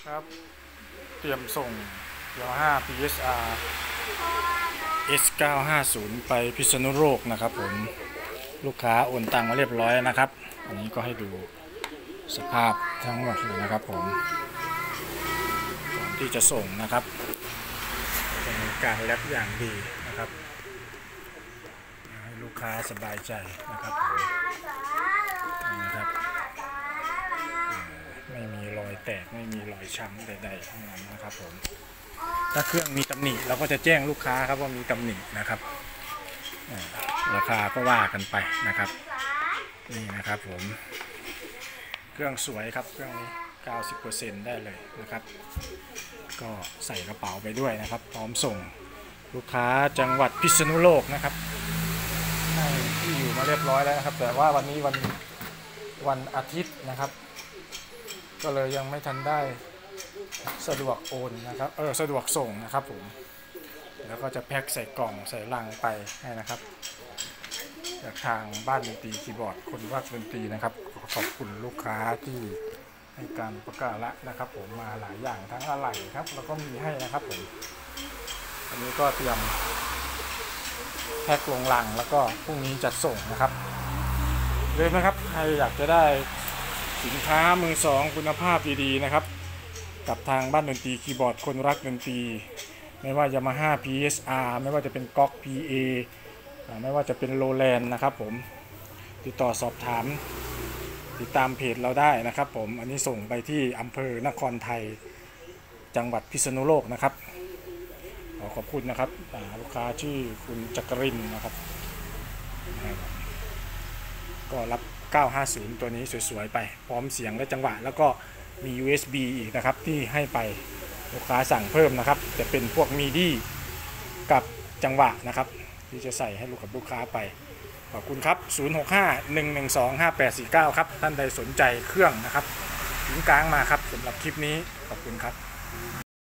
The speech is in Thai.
ครับเตรียมส่ง Yamaha PSR S950 ไปพิษณุโลกนะครับผมลูกค้าโอนตังมาเรียบร้อยนะครับอันนี้ก็ให้ดูสภาพทั้งหมดเลยนะครับผมก่อนที่จะส่งนะครับจะมีการแรปอย่างดีนะครับให้ลูกค้าสบายใจนะครับผมนะครับไม่มีรอยแตกไม่มีรอยช้ำใดๆทั้งนั้นนะครับผมถ้าเครื่องมีตำหนิเราก็จะแจ้งลูกค้าครับว่ามีตำหนินะครับราคาก็ว่ากันไปนะครับนี่นะครับผมเครื่องสวยครับเครื่องนี้ 90% ได้เลยนะครับก็ใส่กระเป๋าไปด้วยนะครับพร้อมส่งลูกค้าจังหวัดพิษณุโลกนะครับให้ที่อยู่มาเรียบร้อยแล้วนะครับแต่ว่าวันนี้วันอาทิตย์นะครับก็เลยยังไม่ทันได้สะดวกโอนนะครับสะดวกส่งนะครับผมแล้วก็จะแพ็คใส่กล่องใส่ลังไปให้นะครับจากทางบ้านดนตรีคีย์บอร์ดคนรักดนตรีนะครับขอบคุณลูกค้าที่ให้การประกาศละนะครับผมมาหลายอย่างทั้งอะไหล่ครับแล้วก็มีให้นะครับผมอันนี้ก็เตรียมแพ็คลงลังแล้วก็พรุ่งนี้จัดส่งนะครับเลยนะครับใครอยากจะได้สินค้ามือสองคุณภาพดีๆนะครับกับทางบ้านดนตรีคีย์บอร์ดคนรักดนตรีไม่ว่า Yamaha PSR ไม่ว่าจะเป็นก๊อก PA ไม่ว่าจะเป็นโรแลนด์นะครับผมติดต่อสอบถามติดตามเพจเราได้นะครับผมอันนี้ส่งไปที่อำเภอนครไทยจังหวัดพิษณุโลกนะครับขอบคุณนะครับลูกค้าชื่อคุณจักรินนะครับก็รับ950ตัวนี้สวยๆไปพร้อมเสียงและจังหวะแล้วก็มี USB อีกนะครับที่ให้ไปลูกค้าสั่งเพิ่มนะครับจะเป็นพวกมีดี้กับจังหวะนะครับที่จะใส่ให้ลูกค้าไปขอบคุณครับ0651125849ครับท่านใดสนใจเครื่องนะครับถึงกลางมาครับสำหรับคลิปนี้ขอบคุณครับ